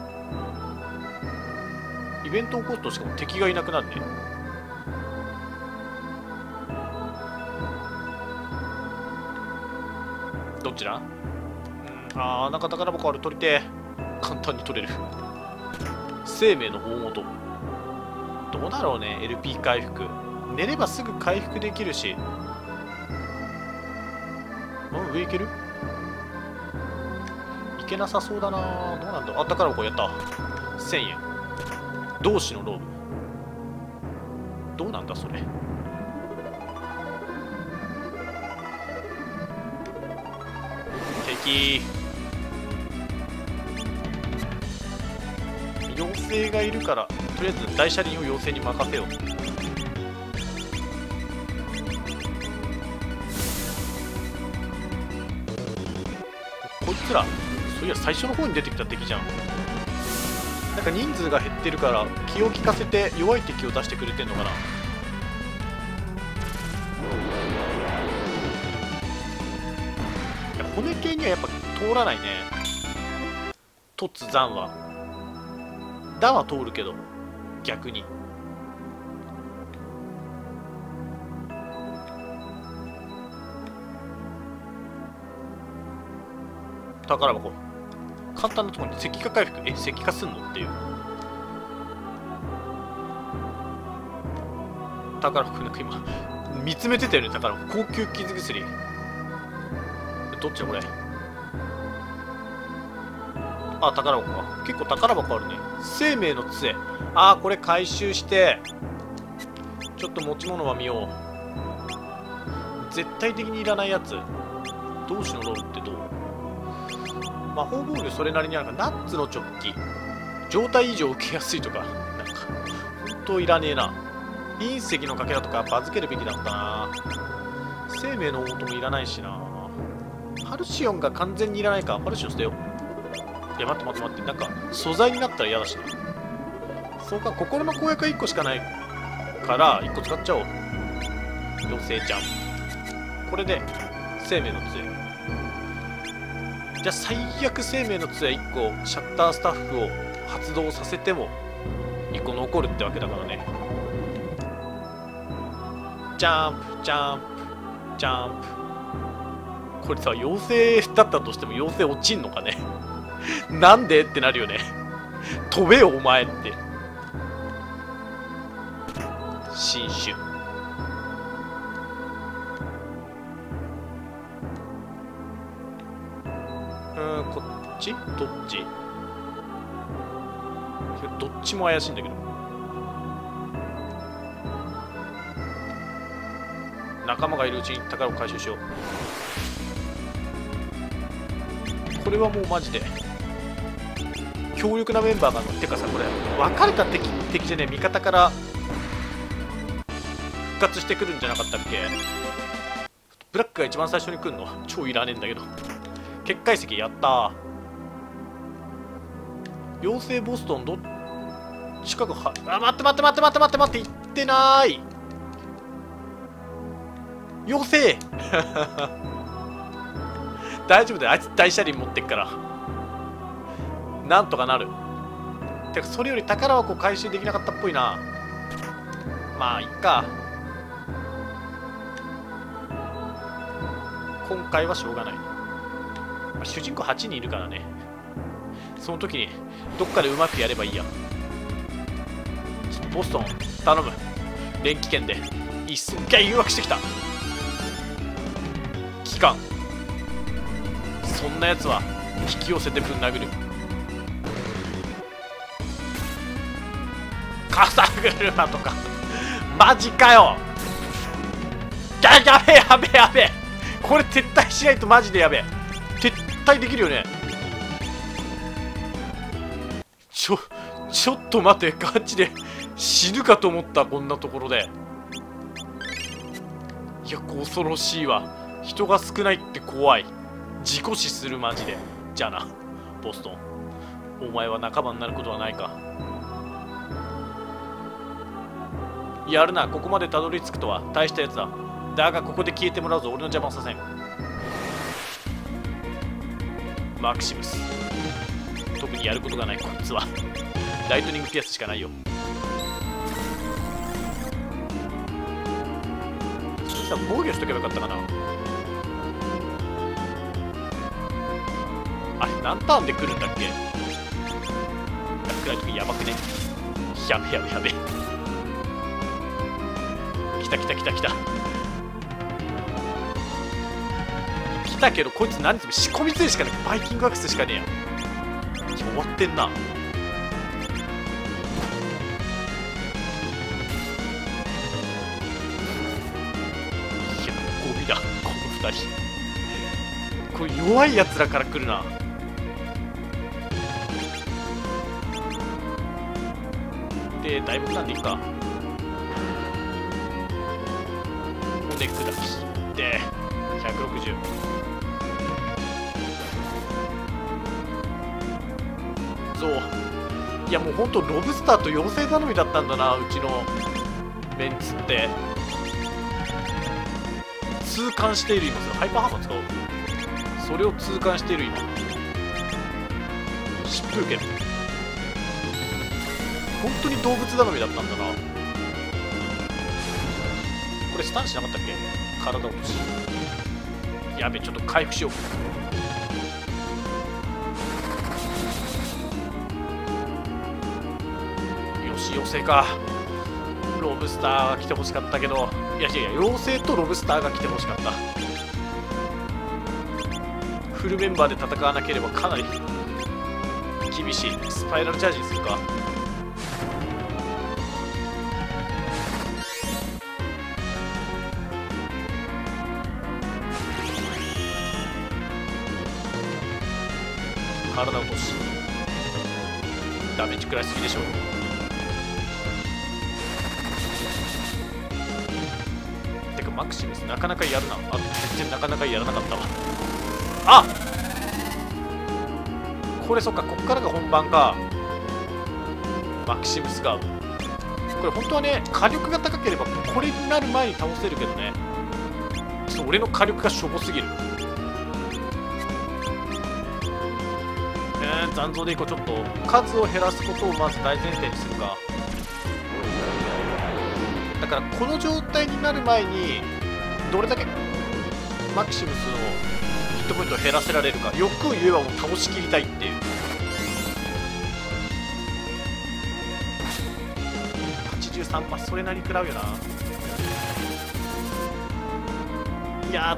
イベントを起こすとしかも敵がいなくなるね。どっちだ？あー、なんか宝箱ある。取りてー。簡単に取れる。生命の大元。どうだろうね、 LP 回復。寝ればすぐ回復できるし。上行ける？行けなさそうだな。どうなんだ。あ、宝箱やった。1000円。同志のローブ。どうなんだそれ。敵。妖精精がいるから、とりあえず大車輪を妖精に任せよう。こいつら、そういや最初の方に出てきた敵じゃん。なんか人数が減ってるから気を利かせて弱い敵を出してくれてんのかな。骨系にはやっぱ通らないね。突残は弾は通るけど逆に宝箱簡単なところに石化回復。石化すんのっていう。宝箱なんか今見つめてたよね。宝箱高級傷薬。どっちだこれ。あ、宝箱か。結構宝箱あるね。生命の杖。あー、これ回収してちょっと持ち物は見よう。絶対的にいらないやつ。同士のロールってどう。魔法防御それなりにあるから。ナッツのチョッキ状態異常受けやすいとか、なんか本当いらねえな。隕石のかけらとか預けるべきだったな。生命のオートもいらないしな。ハルシオンが完全にいらないか。ハルシオン捨てよう。いや待って待って待って、なんか素材になったら嫌だしな。そうか、心の公約は1個しかないから1個使っちゃおう。妖精ちゃんこれで生命の杖。じゃあ最悪生命の杖1個シャッタースタッフを発動させても1個残るってわけだからね。ジャンプジャンプジャンプ。これさ、妖精だったとしても妖精落ちんのかねなんでってなるよね飛べよお前って。新種こっちどっち。どっちも怪しいんだけど。仲間がいるうちに宝を回収しよう。これはもうマジで強力なメンバーが乗ってかさ、これ分かれた敵じゃねえ味方から復活してくるんじゃなかったっけ。ブラックが一番最初に来るの超いらねえんだけど。結界石やったー。妖精ボストンどっちかがは、あ、待って待って待って待って待って待って、行ってなーい妖精大丈夫だよ、あいつ大車輪持ってっからなんとかなる。てかそれより宝箱回収できなかったっぽいな。まあいっか、今回はしょうがない。主人公8人いるからね。その時にどっかでうまくやればいいや。ボストン頼む。連機剣で一層誘惑してきた。機関そんなやつは引き寄せてぶん殴る。傘車とかマジかよ。やべえやべえやべえ。これ撤退しないとマジでやべえ。撤退できるよね。ちょっと待って、ガチで死ぬかと思った。こんなところで。いや恐ろしいわ。人が少ないって怖い。事故死するマジで。じゃあなボストン、お前は仲間になることはないか。やるな。ここまでたどり着くとは大したやつだ。だがここで消えてもらうぞ。俺の邪魔をさせん。マキシムス特にやることがない。こいつはライトニングピアスしかないよ。そしたら防御しとけばよかったかな。あれ何ターンで来るんだっけ。暗い時やばくね。やべやべやべ。来た来た来た来た来たけど、こいつ何つも仕込み杖しかねえ。バイキングアクセスしかねえや。終わってんな。いやゴミだこの2人。これ弱いやつらから来るな。 大木なんでいいか。骨砕きして160。そう、いやもうほんとロブスターと妖精頼みだったんだな、うちのメンツって。痛感している今。それハイパーハンマー使おう。それを痛感している今。疾風剣、本当に動物頼みだったんだな。これスタンしなかったっけ。体落とし。やべ、ちょっと回復しよう。よし、妖精か。ロブスターが来てほしかったけど、いやいやいや、妖精とロブスターが来てほしかった。フルメンバーで戦わなければかなり厳しい。スパイラルチャージにするか。体落とし。ダメージ食らいすぎでしょ。てかマクシムスなかなかやるな。あ、全然なかなかやらなかったわ。あ、これそっか、こっからが本番か。マキシムスガード、これ本当はね火力が高ければこれになる前に倒せるけどね、ちょっと俺の火力がしょぼすぎる。残像でいこう。ちょっと数を減らすことをまず大前提にするか。だからこの状態になる前にどれだけマキシムスのヒットポイントを減らせられるか。欲を言えばもう倒しきりたいっていう。83%、それなりに食らうよな。いや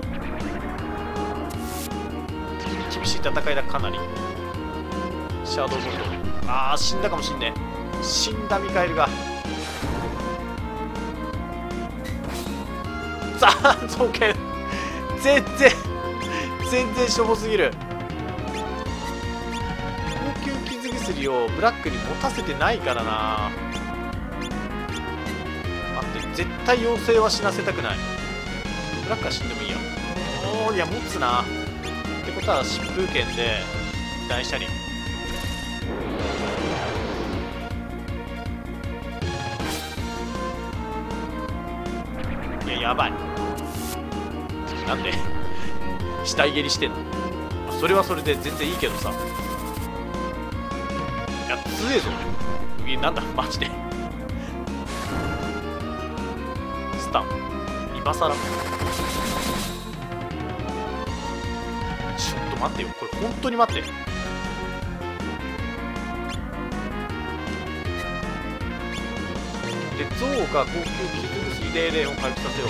ー、厳しい戦いだ。かなりシャドウボルト。あー、死んだかもしんねえ。死んだミカエルが。残像剣全然しょぼすぎる。高級傷薬をブラックに持たせてないからな。待って、絶対妖精は死なせたくない。ブラックは死んでもいいや。おー、いや持つな。ってことは疾風剣で大車輪。いや、やばい。なんで死体蹴りしてんの。それはそれで全然いいけどさ。いや、強えぞ。なんだマジで。スタン今さら。ちょっと待ってよ、これ本当に待って。で、ゾウが高級傷薬で霊を回復させよう。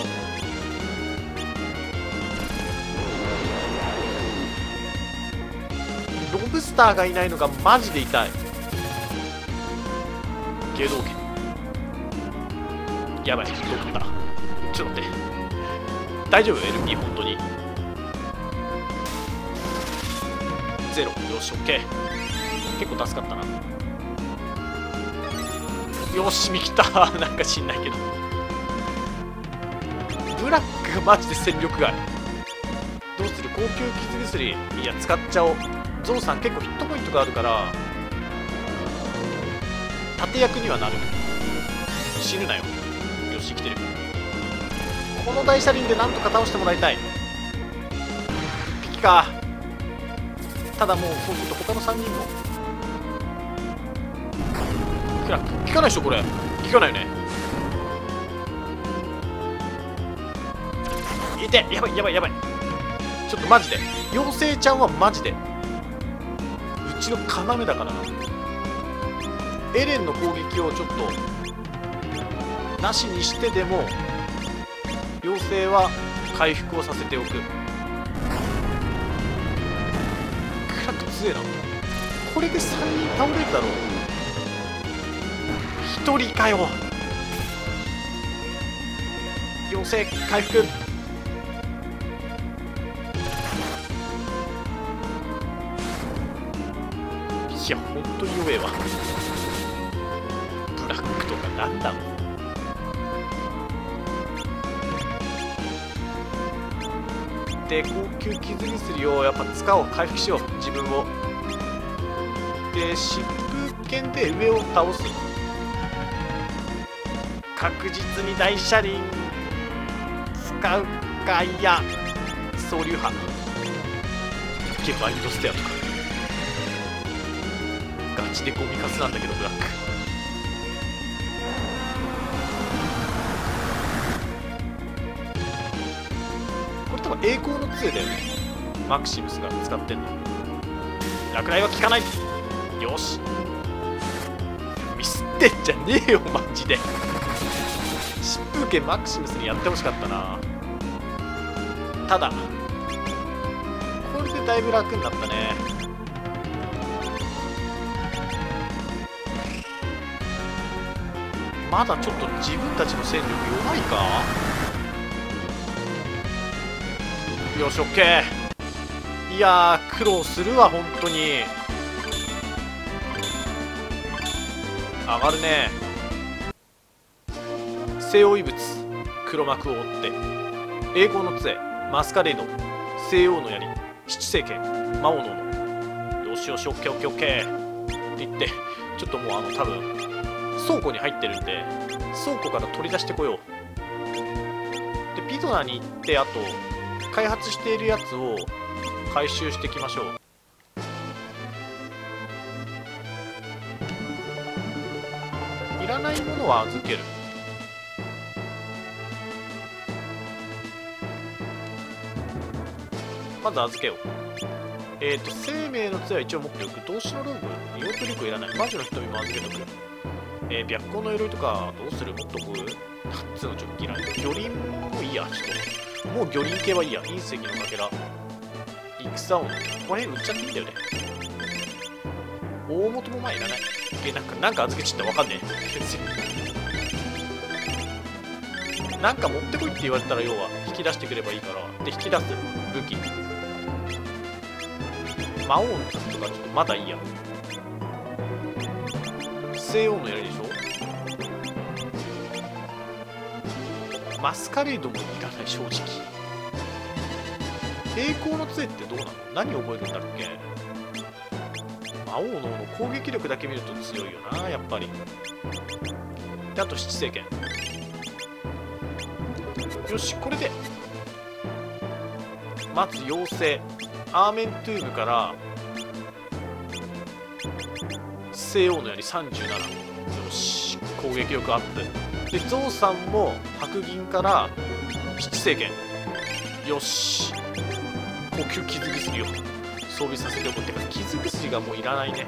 ロブスターがいないのがマジで痛い。下道剣やばい。どこだ。ちょっと待って、大丈夫 LP 本当にゼロ。よし OK。 結構助かったな。よし見切ったなんか知んないけどブラックがマジで戦力外。どうする。高級傷薬、いや使っちゃおう。ゾウさん結構ヒットポイントがあるから盾役にはなる。死ぬなよ。よし生きてる。この大車輪でなんとか倒してもらいたい。1匹か。ただもうそうすると他の3人もクラック効かないでしょ。これ効かないよね。いて、やばいやばいやばい。ちょっとマジで妖精ちゃんはマジでうちの要だからな。エレンの攻撃をちょっとなしにしてでも妖精は回復をさせておく。クラック強えな。これで3人倒れるだろう。1人かよ。妖精回復。いや本当に弱えわ。ブラックとなんだろう。で、高級傷薬をやっぱ使おう。回復しよう、自分を。で、疾風剣で上を倒す。確実に大車輪使うか。いや、総流派ゲバインドステアとかガチでゴミカスなんだけど、ブラック。これ多分栄光の杖だよね、マクシムスが使ってんの。落雷は効かない。よし、ミスってんじゃねえよマジで。疾風剣マクシムスにやってほしかったな。ただこれでだいぶ楽になったね。まだちょっと自分たちの戦力弱いか。よし、オッケー。いやー、苦労するわ本当に。上がるね。西洋遺物、黒幕を追って栄光の杖、マスカレード、西洋の槍、七星剣、魔王の斧。よしよし、オッケーオッケーオッケーって言って、ちょっともう多分倉庫に入ってるんで、倉庫から取り出してこよう。で、ピドナに行って、あと開発しているやつを回収していきましょう。いらないものは預ける。まず預けよう。生命の杖は一応持っておく。動詞のローブ、硫黄とリコいらない。魔女の瞳も預けとく。白光の鎧とかどうする？持っとく？ナッツのジョッキライン。魚鱗もいいや、ちょっと。もう魚鱗系はいいや。隕石のかけら。戦音。この辺売っちゃっていいんだよね。大元もまあいらない。なんか預けちゃったらわかんねえ。なんか持ってこいって言われたら、要は引き出してくればいいから。で、引き出す武器。魔王のとかちょっとまだいいや。西洋の槍でしょ。マスカレードもいらない、正直。栄光の杖ってどうなの？何覚えるんだっけ？魔王の攻撃力だけ見ると強いよな、やっぱり。で、あと七星剣。よし、これでまず妖精アーメントゥームから西洋の槍37。よし、攻撃力アップで、ゾウさんも白銀から七星剣。よし、高級傷薬を装備させておく。ってか傷薬がもういらないね。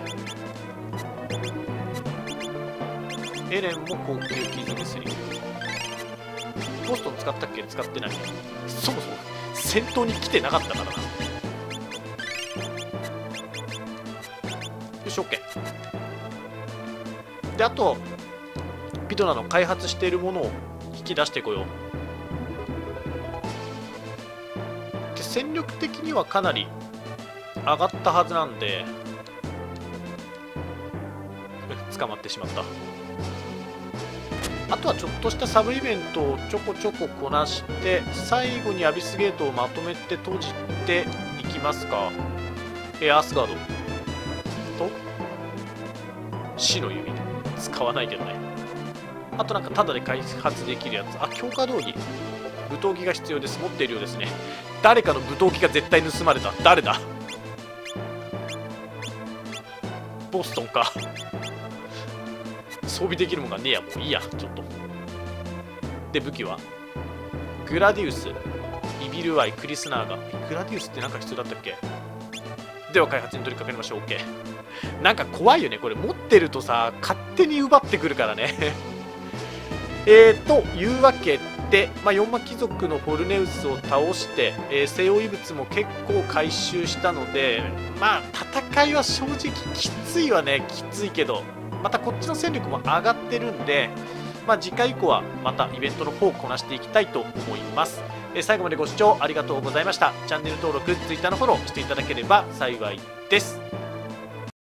エレンも高級傷薬。ボストン使ったっけ？使ってない。そもそも戦闘に来てなかったからな。よし、 OK。 で、あとピドナの開発しているものを引き出してこよう。で、戦力的にはかなり上がったはずなんで、捕まってしまった。あとはちょっとしたサブイベントをちょこちょここなして、最後にアビスゲートをまとめて閉じていきますか。アースガードと死の弓使わないけどね。あとなんかタダで開発できるやつ。あ、強化道着、武闘着が必要です。持っているようですね。誰かの武闘着が絶対盗まれた。誰だ？ボストンか。装備できるもんがねえや。もういいや、ちょっと。で、武器はグラディウス、イビルアイ、クリスナーガ。グラディウスってなんか必要だったっけ？では開発に取り掛かりましょう。 OK。 なんか怖いよねこれ。持ってるとさ、勝手に奪ってくるからね。というわけで、4魔貴族のホルネウスを倒して、西洋遺物も結構回収したので、戦いは正直きついわね。きついけど、またこっちの戦力も上がってるんで、次回以降はまたイベントの方をこなしていきたいと思います。最後までご視聴ありがとうございました。チャンネル登録、Twitter のフォローしていただければ幸いです。